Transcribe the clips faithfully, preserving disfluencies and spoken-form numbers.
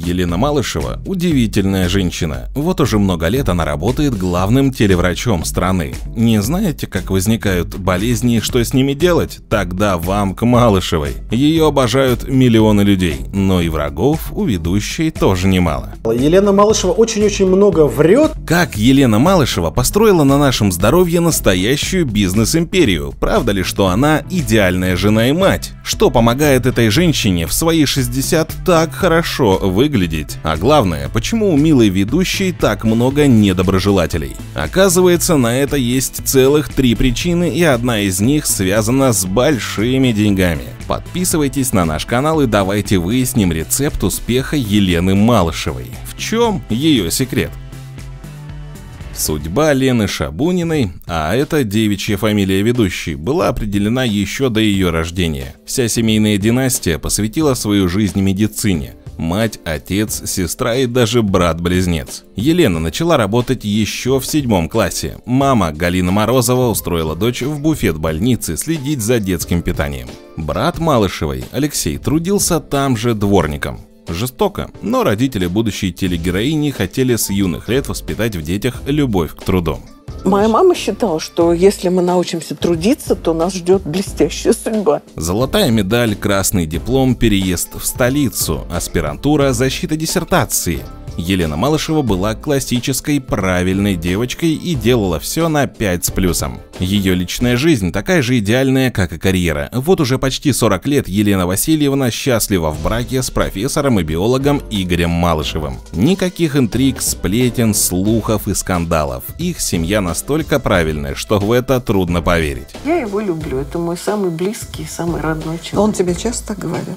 Елена Малышева – удивительная женщина. Вот уже много лет она работает главным телеврачом страны. Не знаете, как возникают болезни и что с ними делать? Тогда вам к Малышевой. Ее обожают миллионы людей, но и врагов у ведущей тоже немало. Елена Малышева очень-очень много врет. Как Елена Малышева построила на нашем здоровье настоящую бизнес-империю? Правда ли, что она идеальная жена и мать? Что помогает этой женщине в свои шестьдесят так хорошо выглядеть? А главное, почему у милой ведущей так много недоброжелателей? Оказывается, на это есть целых три причины, и одна из них связана с большими деньгами. Подписывайтесь на наш канал и давайте выясним рецепт успеха Елены Малышевой. В чем ее секрет? Судьба Лены Шабуниной, а это девичья фамилия ведущей, была определена еще до ее рождения. Вся семейная династия посвятила свою жизнь медицине. Мать, отец, сестра и даже брат-близнец. Елена начала работать еще в седьмом классе. Мама, Галина Морозова, устроила дочь в буфет больницы следить за детским питанием. Брат Малышевой, Алексей, трудился там же дворником. Жестоко, но родители будущей телегероини хотели с юных лет воспитать в детях любовь к труду. Моя мама считала, что если мы научимся трудиться, то нас ждет блестящая судьба. Золотая медаль, красный диплом, переезд в столицу, аспирантура, защита диссертации. Елена Малышева была классической правильной девочкой и делала все на пять с плюсом. Ее личная жизнь такая же идеальная, как и карьера. Вот уже почти сорок лет Елена Васильевна счастлива в браке с профессором и биологом Игорем Малышевым. Никаких интриг, сплетен, слухов и скандалов. Их семья настолько правильная, что в это трудно поверить. Я его люблю, это мой самый близкий, самый родной человек. Он тебе часто так говорит?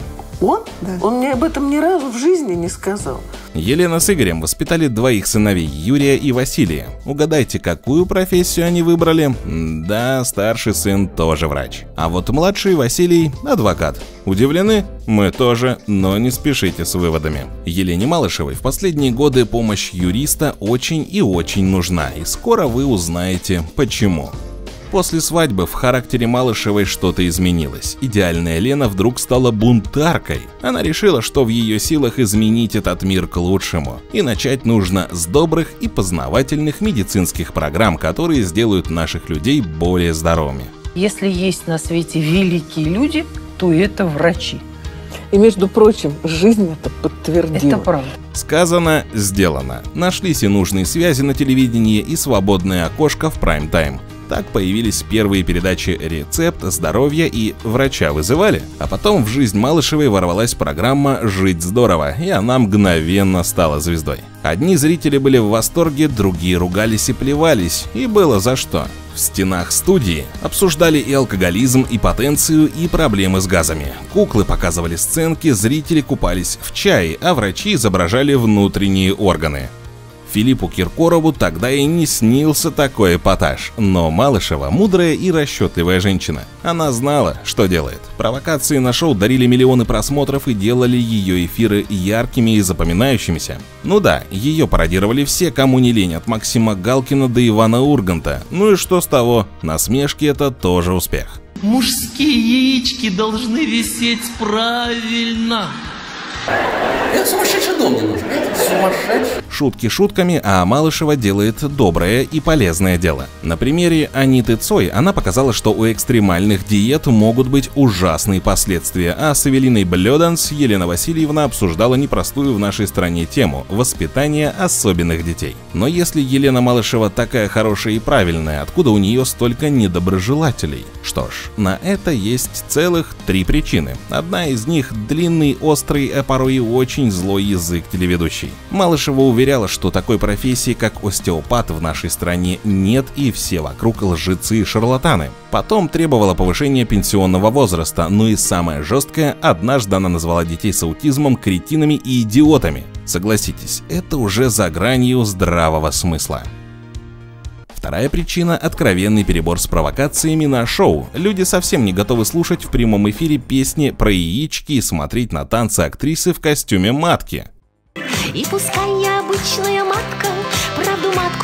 Он? Да. Он мне об этом ни разу в жизни не сказал. Елена с Игорем воспитали двоих сыновей, Юрия и Василия. Угадайте, какую профессию они выбрали? Да, старший сын тоже врач. А вот младший Василий – адвокат. Удивлены? Мы тоже, но не спешите с выводами. Елене Малышевой в последние годы помощь юриста очень и очень нужна, и скоро вы узнаете, почему. После свадьбы в характере Малышевой что-то изменилось. Идеальная Лена вдруг стала бунтаркой. Она решила, что в ее силах изменить этот мир к лучшему. И начать нужно с добрых и познавательных медицинских программ, которые сделают наших людей более здоровыми. Если есть на свете великие люди, то это врачи. И, между прочим, жизнь это подтвердила. Это правда. Сказано, сделано. Нашлись и нужные связи на телевидении, и свободное окошко в прайм-тайм. Так появились первые передачи «Рецепт», «Здоровье» и «Врача вызывали». А потом в жизнь Малышевой ворвалась программа «Жить здорово», и она мгновенно стала звездой. Одни зрители были в восторге, другие ругались и плевались, и было за что. В стенах студии обсуждали и алкоголизм, и потенцию, и проблемы с газами. Куклы показывали сценки, зрители купались в чае, а врачи изображали внутренние органы. Филиппу Киркорову тогда и не снился такой эпатаж. Но Малышева мудрая и расчетливая женщина. Она знала, что делает. Провокации на шоу дарили миллионы просмотров и делали ее эфиры яркими и запоминающимися. Ну да, ее пародировали все, кому не лень, от Максима Галкина до Ивана Урганта. Ну и что с того? Насмешки — это тоже успех. Мужские яички должны висеть правильно. Это сумасшедший дом мне нужен. Это сумасшедший. Шутки шутками, а Малышева делает доброе и полезное дело. На примере Аниты Цой она показала, что у экстремальных диет могут быть ужасные последствия, а с Эвелиной Блёданс Елена Васильевна обсуждала непростую в нашей стране тему – воспитание особенных детей. Но если Елена Малышева такая хорошая и правильная, откуда у нее столько недоброжелателей? Что ж, на это есть целых три причины. Одна из них – длинный, острый, а порой и очень злой язык телеведущей. Малышева уверяла, что такой профессии, как остеопат, в нашей стране нет, и все вокруг лжецы и шарлатаны. Потом требовала повышения пенсионного возраста, ну и самое жесткое, однажды она назвала детей с аутизмом кретинами и идиотами. Согласитесь, это уже за гранью здравого смысла. Вторая причина – откровенный перебор с провокациями на шоу. Люди совсем не готовы слушать в прямом эфире песни про яички и смотреть на танцы актрисы в костюме матки. И пускай я обычная матка, правду матку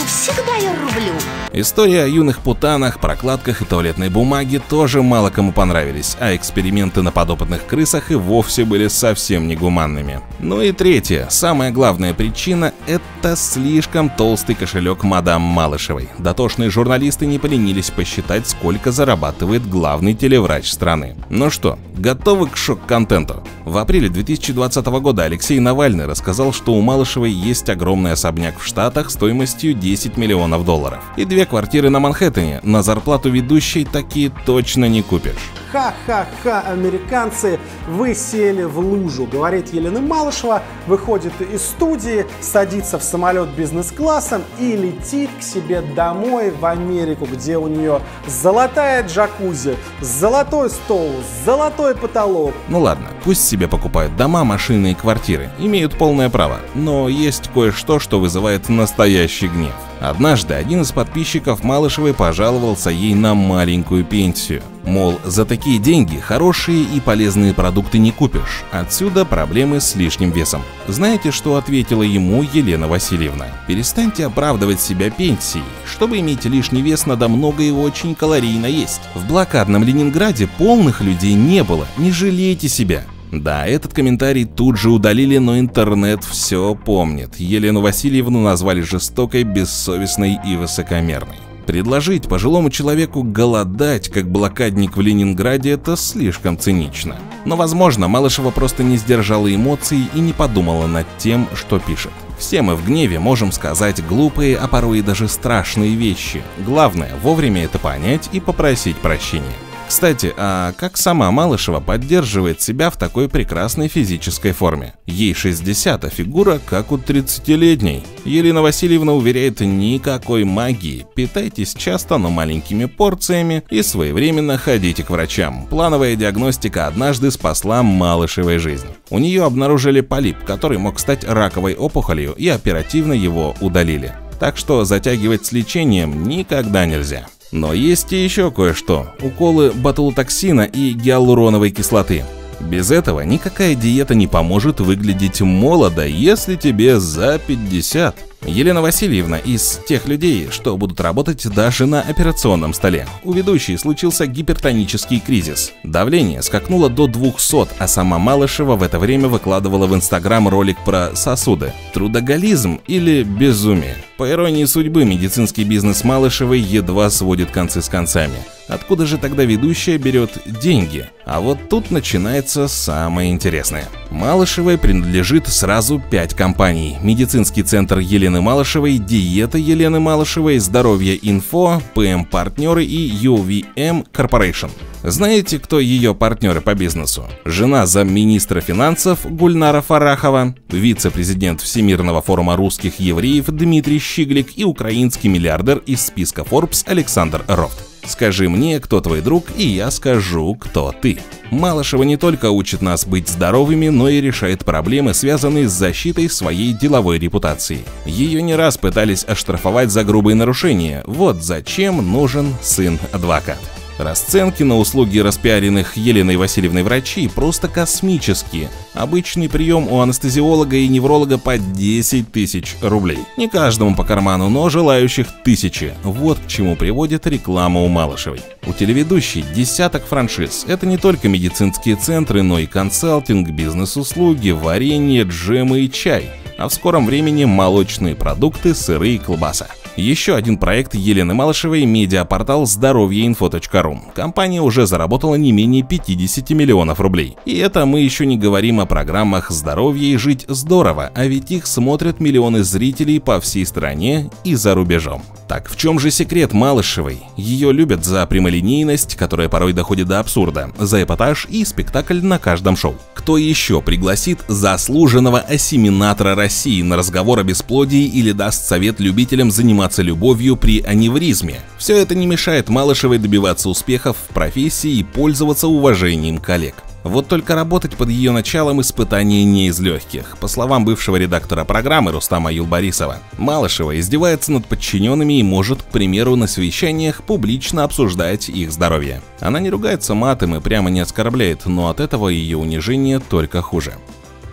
всегда ее рублю. История о юных путанах, прокладках и туалетной бумаге тоже мало кому понравились, а эксперименты на подопытных крысах и вовсе были совсем негуманными. Ну и третье, самая главная причина – это слишком толстый кошелек мадам Малышевой. Дотошные журналисты не поленились посчитать, сколько зарабатывает главный телеврач страны. Ну что, готовы к шок-контенту? В апреле две тысячи двадцатого года Алексей Навальный рассказал, что у Малышевой есть огромный особняк в Штатах стоимостью десять миллионов долларов. И две квартиры на Манхэттене. На зарплату ведущей такие точно не купишь. Ха-ха-ха, американцы, вы сели в лужу, говорит Елена Малышева, выходит из студии, садится в самолет бизнес-классом и летит к себе домой в Америку, где у нее золотая джакузи, золотой стол, золотой потолок. Ну ладно, пусть себе покупают дома, машины и квартиры, имеют полное право, но есть кое-что, что вызывает настоящий гнев. Однажды один из подписчиков Малышевой пожаловался ей на маленькую пенсию. Мол, за такие деньги хорошие и полезные продукты не купишь. Отсюда проблемы с лишним весом. Знаете, что ответила ему Елена Васильевна? Перестаньте оправдывать себя пенсией. Чтобы иметь лишний вес, надо много и очень калорийно есть. В блокадном Ленинграде полных людей не было, не жалейте себя. Да, этот комментарий тут же удалили, но интернет все помнит. Елену Васильевну назвали жестокой, бессовестной и высокомерной. Предложить пожилому человеку голодать, как блокадник в Ленинграде, это слишком цинично. Но, возможно, Малышева просто не сдержала эмоций и не подумала над тем, что пишет. Все мы в гневе можем сказать глупые, а порой и даже страшные вещи. Главное, вовремя это понять и попросить прощения. Кстати, а как сама Малышева поддерживает себя в такой прекрасной физической форме? Ей шестьдесят, а фигура как у тридцатилетней. Елена Васильевна уверяет, никакой магии. Питайтесь часто, но маленькими порциями и своевременно ходите к врачам. Плановая диагностика однажды спасла Малышевой жизнь. У нее обнаружили полип, который мог стать раковой опухолью, и оперативно его удалили. Так что затягивать с лечением никогда нельзя. Но есть и еще кое-что – уколы ботулотоксина и гиалуроновой кислоты. Без этого никакая диета не поможет выглядеть молодо, если тебе за пятьдесят. Елена Васильевна из тех людей, что будут работать даже на операционном столе. У ведущей случился гипертонический кризис. Давление скакнуло до двухсот, а сама Малышева в это время выкладывала в Инстаграм ролик про сосуды. Трудоголизм или безумие? По иронии судьбы, медицинский бизнес Малышевой едва сводит концы с концами. Откуда же тогда ведущая берет деньги? А вот тут начинается самое интересное. Малышевой принадлежит сразу пять компаний. Медицинский центр Елены Малышевой, диета Елены Малышевой, Здоровье Инфо, ПМ-партнеры и ю ви эм Corporation. Знаете, кто ее партнеры по бизнесу? Жена замминистра финансов Гульнара Фарахова, вице-президент Всемирного форума русских евреев Дмитрий Щиглик и украинский миллиардер из списка Forbes Александр Рофт. Скажи мне, кто твой друг, и я скажу, кто ты. Малышева не только учит нас быть здоровыми, но и решает проблемы, связанные с защитой своей деловой репутации. Ее не раз пытались оштрафовать за грубые нарушения. Вот зачем нужен сын-адвокат. Расценки на услуги распиаренных Еленой Васильевной врачей просто космические. Обычный прием у анестезиолога и невролога по десять тысяч рублей. Не каждому по карману, но желающих тысячи. Вот к чему приводит реклама у Малышевой. У телеведущей десяток франшиз. Это не только медицинские центры, но и консалтинг, бизнес-услуги, варенье, джемы и чай. А в скором времени молочные продукты, сыры и колбаса. Еще один проект Елены Малышевой – медиапортал здоровьеинфо точка ру. Компания уже заработала не менее пятьдесят миллионов рублей. И это мы еще не говорим о программах «Здоровье и жить здорово», а ведь их смотрят миллионы зрителей по всей стране и за рубежом. Так в чем же секрет Малышевой? Ее любят за прямолинейность, которая порой доходит до абсурда, за эпатаж и спектакль на каждом шоу. Кто еще пригласит заслуженного осеминатора России на разговор о бесплодии или даст совет любителям заниматься любовью при аневризме? Все это не мешает Малышевой добиваться успехов в профессии и пользоваться уважением коллег. Вот только работать под ее началом испытание не из легких. По словам бывшего редактора программы Рустама Юлбарисова, Малышева издевается над подчиненными и может, к примеру, на совещаниях публично обсуждать их здоровье. Она не ругается матом и прямо не оскорбляет, но от этого ее унижение только хуже.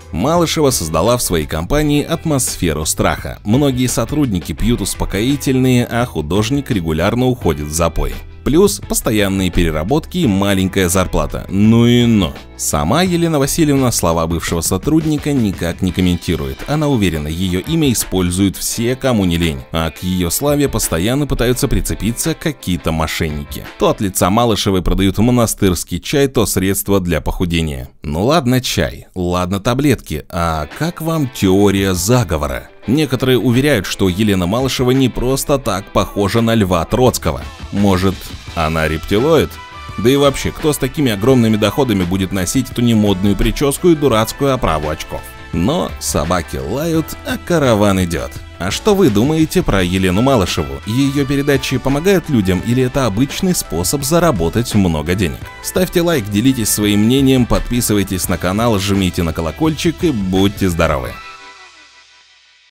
Малышева создала в своей компании атмосферу страха. Многие сотрудники пьют успокоительные, а художник регулярно уходит в запой. Плюс постоянные переработки и маленькая зарплата. Ну и но. Сама Елена Васильевна слова бывшего сотрудника никак не комментирует. Она уверена, ее имя используют все, кому не лень. А к ее славе постоянно пытаются прицепиться какие-то мошенники. То от лица Малышевой продают монастырский чай, то средства для похудения. Ну ладно чай, ладно таблетки, а как вам теория заговора? Некоторые уверяют, что Елена Малышева не просто так похожа на Льва Троцкого. Может, она рептилоид? Да и вообще, кто с такими огромными доходами будет носить эту немодную прическу и дурацкую оправу очков? Но собаки лают, а караван идет. А что вы думаете про Елену Малышеву? Ее передачи помогают людям или это обычный способ заработать много денег? Ставьте лайк, делитесь своим мнением, подписывайтесь на канал, жмите на колокольчик и будьте здоровы!